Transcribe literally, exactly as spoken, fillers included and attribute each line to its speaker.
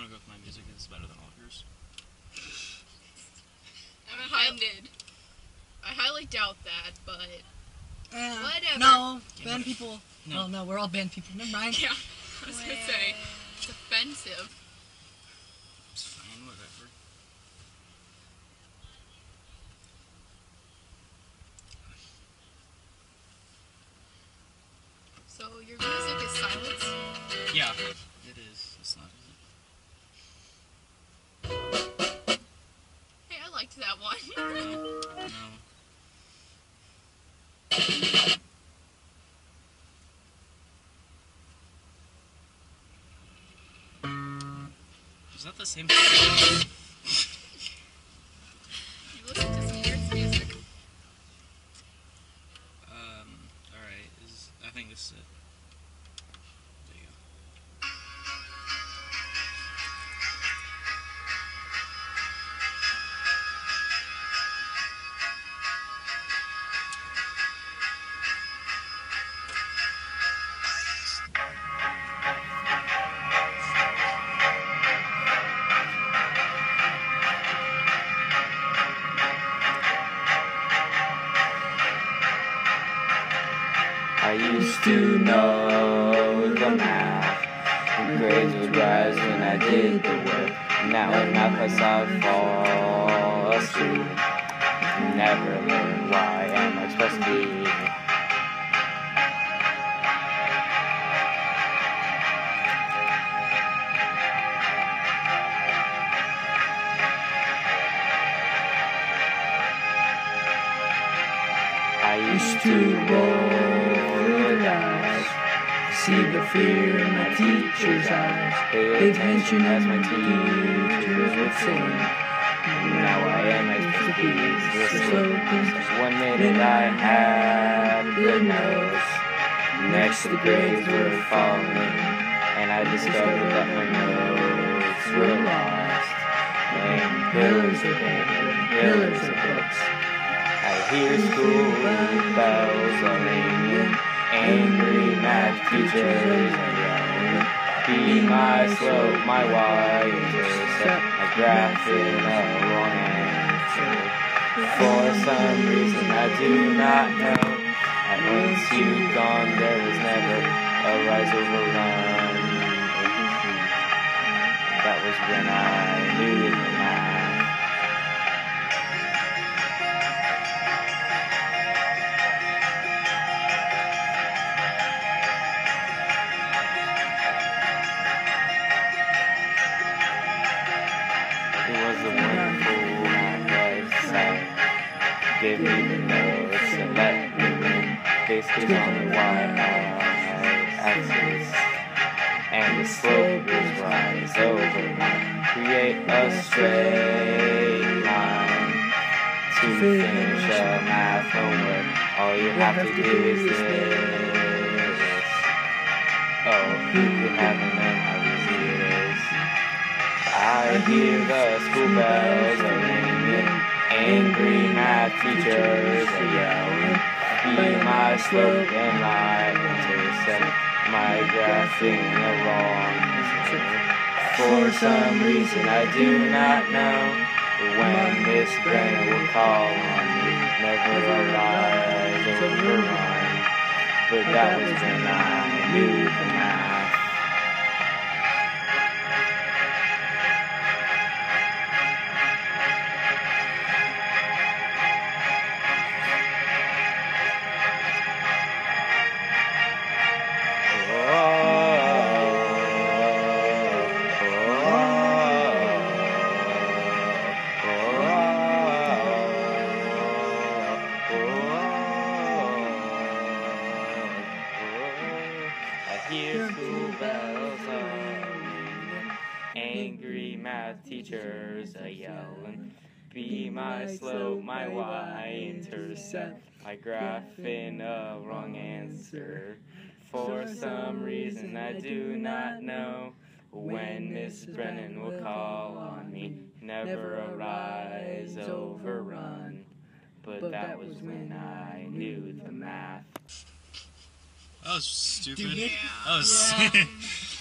Speaker 1: gonna go with my music is better than all of yours.
Speaker 2: I'm offended. I highly doubt that, but
Speaker 3: Uh,
Speaker 2: whatever.
Speaker 3: no,
Speaker 1: Yeah,
Speaker 3: band
Speaker 1: what-
Speaker 3: people.
Speaker 1: No.
Speaker 3: No, no, we're all band people. Never mind.
Speaker 2: Yeah, I was gonna say it's offensive.
Speaker 1: It's fine, whatever.
Speaker 2: So your music is silence?
Speaker 1: Yeah, it is. It's not, is
Speaker 2: Hey, I liked that one.
Speaker 1: it? No. No. Is that the same thing?
Speaker 2: You listen to some weird music.
Speaker 1: Um, alright, is, I think this is it. There you go.
Speaker 4: I used to know the math. The grades would rise when I did the work. Now in math class I fall asleep. Never learn why am I supposed to be. I used to roll the dice, see the fear in my teacher's eyes, pay attention as my teachers would sing. Now I am expertise, listening. Just one minute I had good notes, next the grades were falling, and I discovered that my notes were lost. And pillars of paper, pillars of books. I hear school bells are ringing, angry math teachers are yelling. Be my slope, my y intercept, my graph in a wrong answer. For some reason I do not know, and once you've gone there was never a rise over run. That was when I knew the math. It was a wonderful night sight. Give me the notes and let me win. Basically on the y-axis, and the slope is rise over line. Create a straight line to finish a math homework. All you have to do is this. Oh, who could haven't known how easy it is? I hear the school bells are ringing, angry math teachers are yelling. Be my slope and I intercept my graph in the wrong zone. For some reason I do not know when Miss Brennan will call on me. Never a rise overrun, but that was when I knew the math. I hear school bells are ringing, angry math teachers are yelling. Be my slope, my y-intercept, my graph in a wrong answer. For some reason I do not know when Miss Brennan will call on me. Never a rise overrun, but that was when I knew the math.
Speaker 1: That was stupid.
Speaker 3: Stupid?
Speaker 1: That was.
Speaker 3: Yeah.